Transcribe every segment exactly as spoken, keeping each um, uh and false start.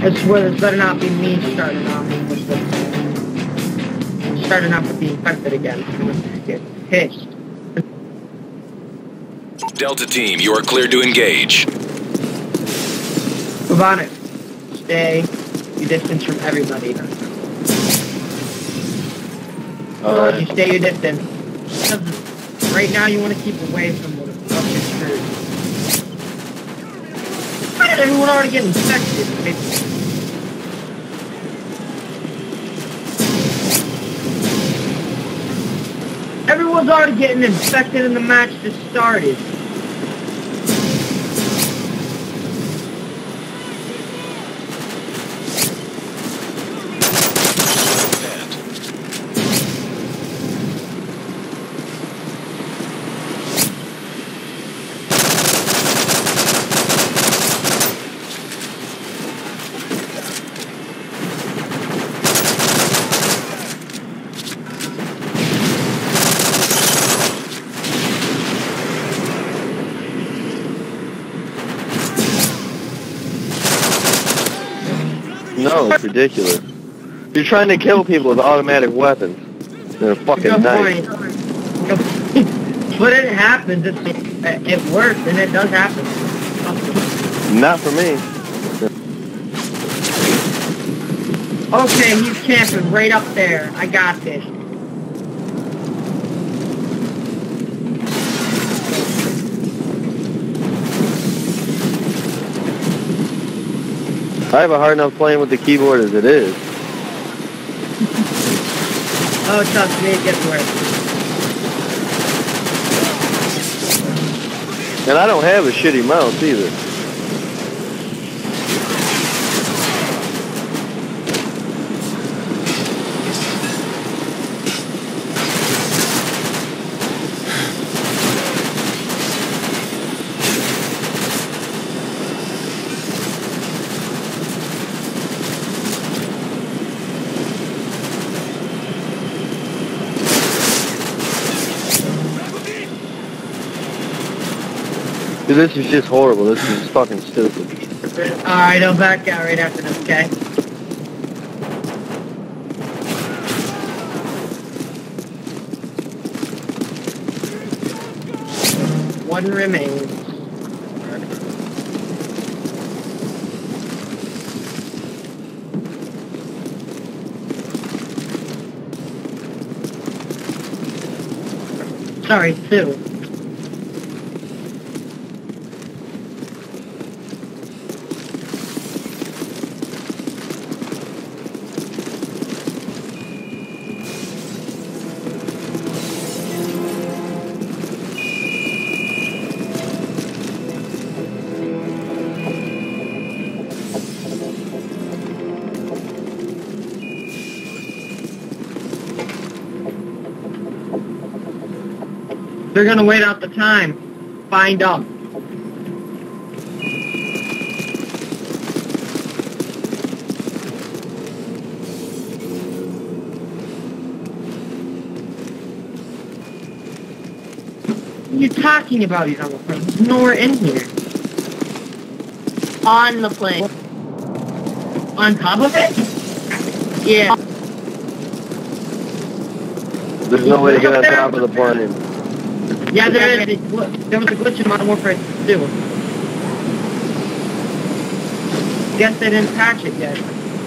I swear this better not be me starting off with the, starting off with the infected again. I'm gonna get pissed. Delta team, you are cleared to engage. Move on it. Stay your distance from everybody. Alright. You stay your distance. Right now you want to keep away from the fucking tree. Why did everyone already get infected? Everyone's already getting infected and the match just started. No, it's ridiculous. You're trying to kill people with automatic weapons. They're a fucking Good knife. point. But it happens. It, it works, and it does happen. Not for me. Okay, he's camping right up there. I got this. I have a hard enough playing with the keyboard as it is. Oh, trust me, it gets worse. And I don't have a shitty mouse either. Dude, this is just horrible. This is fucking stupid. Alright, I'll back out right after this, okay? One remains. Sorry, two. They're gonna wait out the time. Find them. What are you talking about, you other plane? There's nowhere in here. On the plane. On top of it? Yeah. There's no way to get on top of the plane. Yeah, there is. There was a glitch in Modern Warfare two. Guess they didn't patch it yet.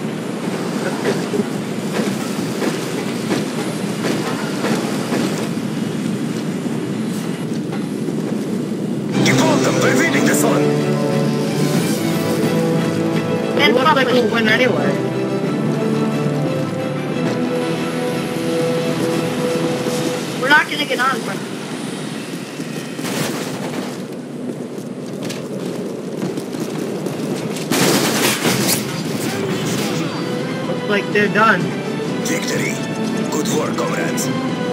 You called them. We're reading this one. It looks like we'll win anyway. We're not gonna get on, bro. Looks like they're done. Victory. Good work, comrades.